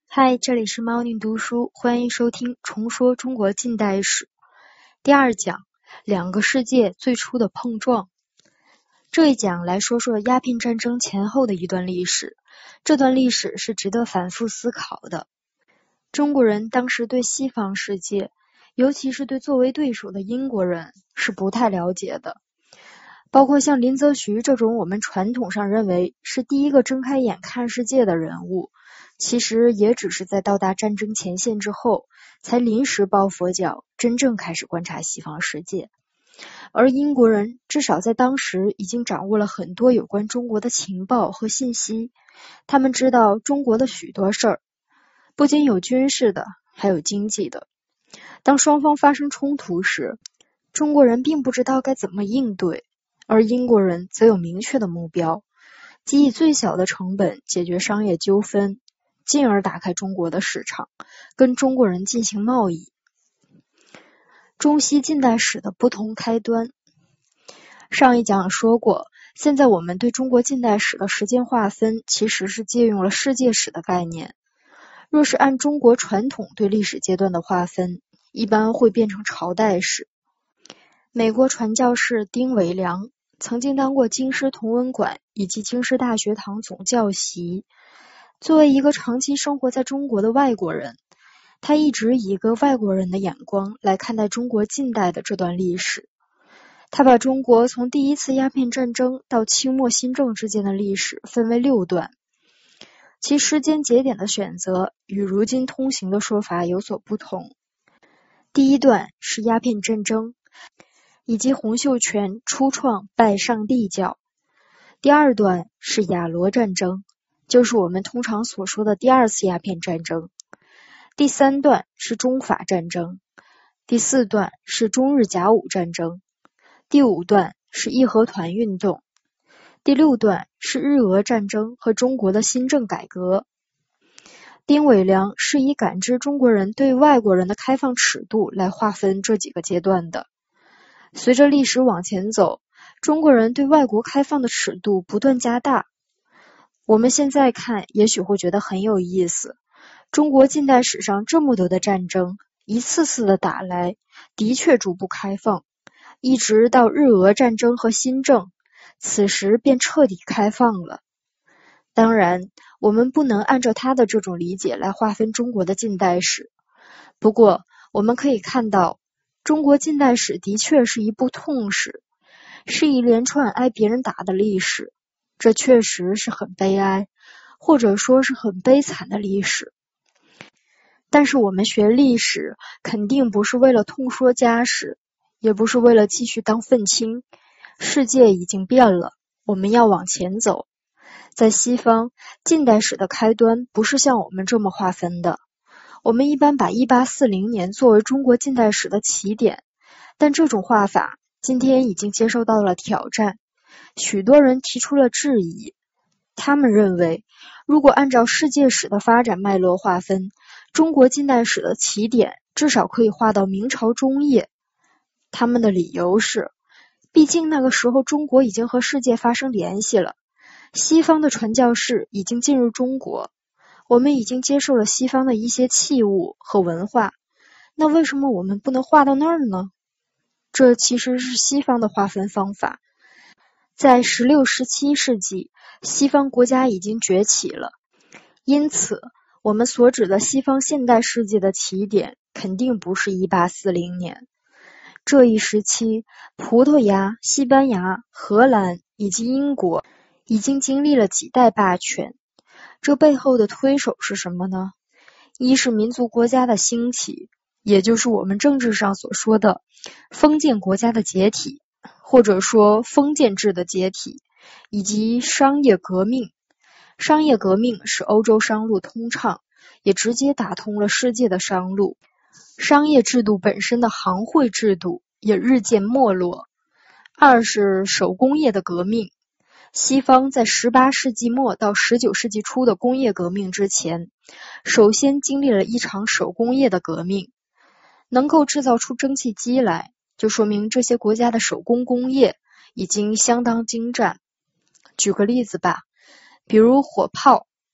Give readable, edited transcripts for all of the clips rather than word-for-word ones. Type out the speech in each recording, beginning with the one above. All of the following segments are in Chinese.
嗨，这里是猫宁读书，欢迎收听重说中国近代史第二讲，两个世界最初的碰撞。这一讲来说说鸦片战争前后的一段历史，这段历史是值得反复思考的。中国人当时对西方世界，尤其是对作为对手的英国人是不太了解的，包括像林则徐这种我们传统上认为是第一个睁开眼看世界的人物，其实也只是在到达战争前线之后，才临时抱佛脚，真正开始观察西方世界。而英国人至少在当时已经掌握了很多有关中国的情报和信息，他们知道中国的许多事儿，不仅有军事的，还有经济的。当双方发生冲突时，中国人并不知道该怎么应对，而英国人则有明确的目标，即以最小的成本解决商业纠纷，进而打开中国的市场，跟中国人进行贸易。中西近代史的不同开端。上一讲说过，现在我们对中国近代史的时间划分其实是借用了世界史的概念。若是按中国传统对历史阶段的划分，一般会变成朝代史。美国传教士丁伟良曾经当过京师同文馆以及京师大学堂总教习。作为一个长期生活在中国的外国人，他一直以一个外国人的眼光来看待中国近代的这段历史。他把中国从第一次鸦片战争到清末新政之间的历史分为6段，其时间节点的选择与如今通行的说法有所不同。第一段是鸦片战争，以及洪秀全初创拜上帝教。第二段是雅罗战争，就是我们通常所说的第二次鸦片战争。第三段是中法战争，第四段是中日甲午战争，第五段是义和团运动，第六段是日俄战争和中国的新政改革。丁伟良是以感知中国人对外国人的开放尺度来划分这几个阶段的。随着历史往前走，中国人对外国开放的尺度不断加大。我们现在看也许会觉得很有意思，中国近代史上这么多的战争，一次次的打来，的确逐步开放，一直到日俄战争和新政，此时便彻底开放了。当然，我们不能按照他的这种理解来划分中国的近代史。不过，我们可以看到，中国近代史的确是一部痛史，是一连串挨别人打的历史，这确实是很悲哀，或者说是很悲惨的历史。但是我们学历史肯定不是为了痛说家史，也不是为了继续当愤青。世界已经变了，我们要往前走。在西方，近代史的开端不是像我们这么划分的。我们一般把1840年作为中国近代史的起点，但这种划法今天已经接受到了挑战。许多人提出了质疑，他们认为，如果按照世界史的发展脉络划分，中国近代史的起点至少可以划到明朝中叶。他们的理由是，毕竟那个时候中国已经和世界发生联系了，西方的传教士已经进入中国，我们已经接受了西方的一些器物和文化，那为什么我们不能划到那儿呢？这其实是西方的划分方法。在16、17世纪，西方国家已经崛起了，因此我们所指的西方现代世界的起点肯定不是1840年。这一时期，葡萄牙、西班牙、荷兰以及英国已经经历了几代霸权。这背后的推手是什么呢？一是民族国家的兴起，也就是我们政治上所说的封建国家的解体，或者说封建制的解体，以及商业革命。商业革命使欧洲商路通畅，也直接打通了世界的商路。商业制度本身的行会制度也日渐没落。二是手工业的革命。西方在18世纪末到19世纪初的工业革命之前，首先经历了一场手工业的革命。能够制造出蒸汽机来，就说明这些国家的手工工业已经相当精湛。举个例子吧，比如火炮。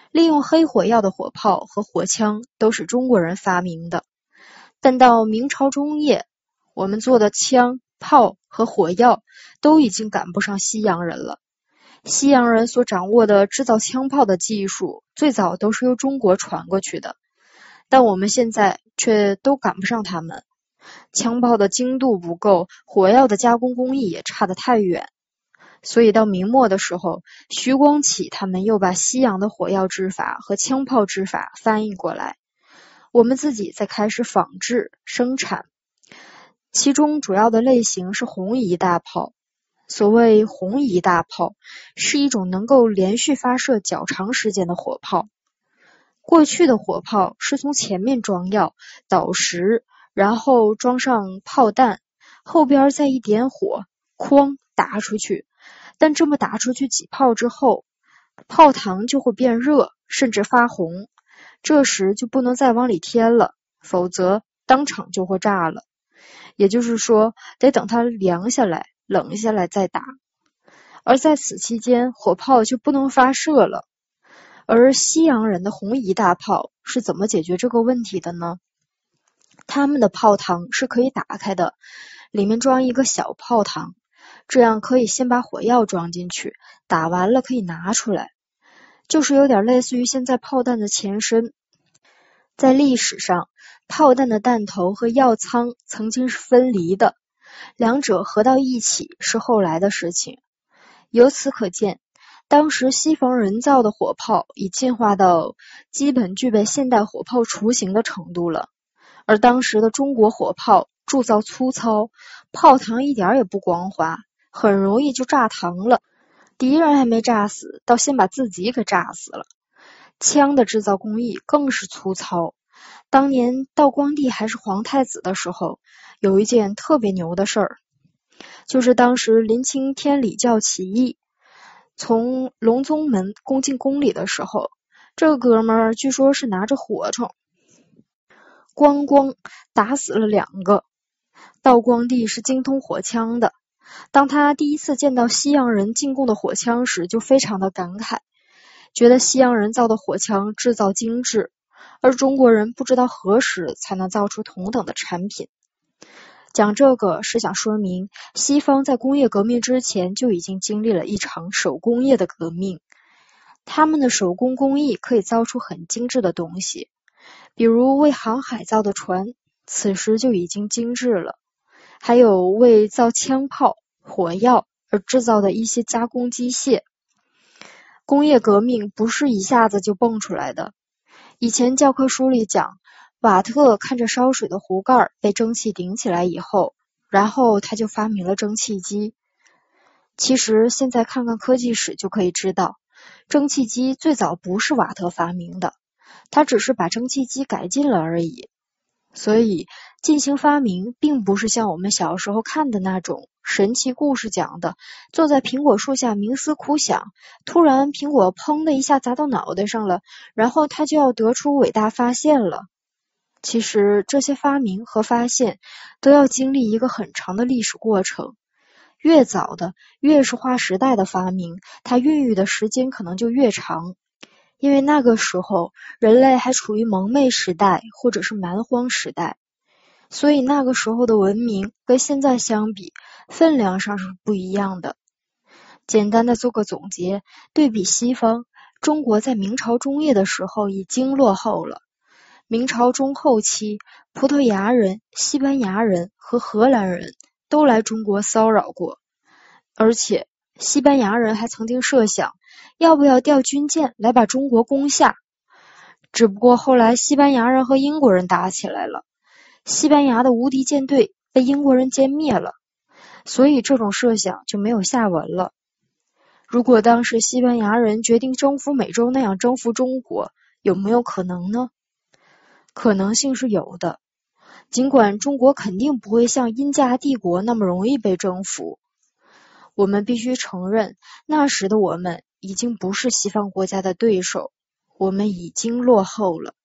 利用黑火药的火炮和火枪都是中国人发明的，但到明朝中叶，我们做的枪、炮和火药都已经赶不上西洋人了。西洋人所掌握的制造枪炮的技术，最早都是由中国传过去的，但我们现在却都赶不上他们。枪炮的精度不够，火药的加工工艺也差得太远。所以到明末的时候，徐光启他们又把西洋的火药制法和枪炮制法翻译过来，我们自己再开始仿制生产。其中主要的类型是红夷大炮。所谓红夷大炮，是一种能够连续发射较长时间的火炮。过去的火炮是从前面装药、倒石，然后装上炮弹，后边再一点火，哐打出去。但这么打出去几炮之后，炮膛就会变热，甚至发红，这时就不能再往里添了，否则当场就会炸了。也就是说，得等它凉下来、冷下来再打。而在此期间，火炮就不能发射了。而西洋人的红夷大炮是怎么解决这个问题的呢？他们的炮膛是可以打开的，里面装一个小炮膛，这样可以先把火药装进去，打完了可以拿出来，就是有点类似于现在炮弹的前身。在历史上，炮弹的弹头和药舱曾经是分离的，两者合到一起是后来的事情。由此可见，当时西方人造的火炮已进化到基本具备现代火炮雏形的程度了，而当时的中国火炮铸造粗糙，炮膛一点也不光滑，很容易就炸膛了。敌人还没炸死，倒先把自己给炸死了。枪的制造工艺更是粗糙。当年道光帝还是皇太子的时候，有一件特别牛的事儿，就是当时临清天理教起义，从隆宗门攻进宫里的时候，这个哥们儿据说是拿着火铳，咣咣打死了2个。道光帝是精通火枪的，当他第一次见到西洋人进贡的火枪时，就非常的感慨，觉得西洋人造的火枪制造精致，而中国人不知道何时才能造出同等的产品。讲这个是想说明，西方在工业革命之前就已经经历了一场手工业的革命，他们的手工工艺可以造出很精致的东西，比如为航海造的船，此时就已经精致了，还有为造枪炮、火药而制造的一些加工机械。工业革命不是一下子就蹦出来的，以前教科书里讲，瓦特看着烧水的壶盖被蒸汽顶起来以后，然后他就发明了蒸汽机。其实现在看看科技史就可以知道，蒸汽机最早不是瓦特发明的，他只是把蒸汽机改进了而已。所以进行发明并不是像我们小时候看的那种神奇故事讲的，坐在苹果树下冥思苦想，突然苹果砰的一下砸到脑袋上了，然后他就要得出伟大发现了。其实这些发明和发现都要经历一个很长的历史过程，越早的越是划时代的发明，它孕育的时间可能就越长，因为那个时候人类还处于蒙昧时代或者是蛮荒时代，所以那个时候的文明跟现在相比，分量上是不一样的。简单的做个总结，对比西方，中国在明朝中叶的时候已经落后了。明朝中后期，葡萄牙人、西班牙人和荷兰人都来中国骚扰过，而且西班牙人还曾经设想要不要调军舰来把中国攻下，只不过后来西班牙人和英国人打起来了，西班牙的无敌舰队被英国人歼灭了，所以这种设想就没有下文了。如果当时西班牙人决定征服美洲那样征服中国，有没有可能呢？可能性是有的，尽管中国肯定不会像英加帝国那么容易被征服。我们必须承认，那时的我们已经不是西方国家的对手，我们已经落后了。